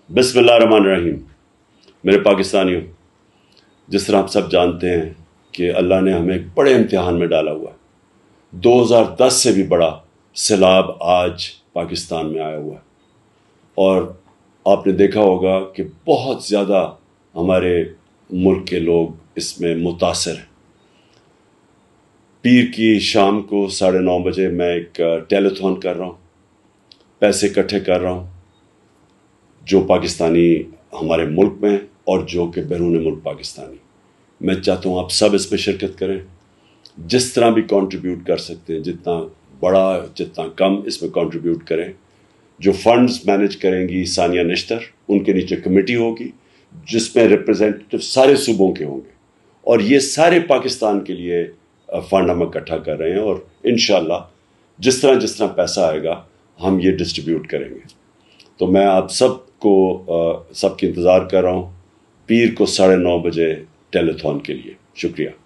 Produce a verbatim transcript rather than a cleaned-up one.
بسم اللہ الرحمن الرحیم۔ میرے پاکستانیوں، جس طرح آپ سب جانتے ہیں کہ اللہ نے ہمیں ایک بڑے امتحان میں ڈالا ہوا ہے۔ دو ہزار دس سے بھی بڑا سیلاب آج پاکستان میں آیا ہوا ہے، اور آپ نے دیکھا ہوگا کہ بہت زیادہ ہمارے ملک کے لوگ اس میں متاثر ہیں۔ پیر کی شام کو ساڑھے نو بجے میں ایک ٹیلیتھون کر رہا ہوں، پیسے اکٹھے کر رہا ہوں، جو پاکستانی ہمارے ملک میں اور جو کہ بیرون ملک پاکستانی۔ میں چاہتا ہوں آپ سب اس میں شرکت کریں، جس طرح بھی کنٹریبیوٹ کر سکتے ہیں، جتنا بڑا جتنا کم اس میں کنٹریبیوٹ کریں۔ جو فنڈز مینیج کریں گی ثانیہ نشتر، ان کے نیچے کمیٹی ہوگی جس میں ریپرزینٹیو سارے صوبوں کے ہوں گے، اور یہ سارے پاکستان کے لیے فنڈ ہم اکٹھا کر رہے ہیں، اور انشاءاللہ جس طرح جس طرح پیسہ آئے گا ہم یہ ڈسٹریبیوٹ کریں گے۔ تو میں آپ سب کو سب کی انتظار کر رہا ہوں پیر کو ساڑھے نو بجے ٹیلیتھون کے لیے۔ شکریہ۔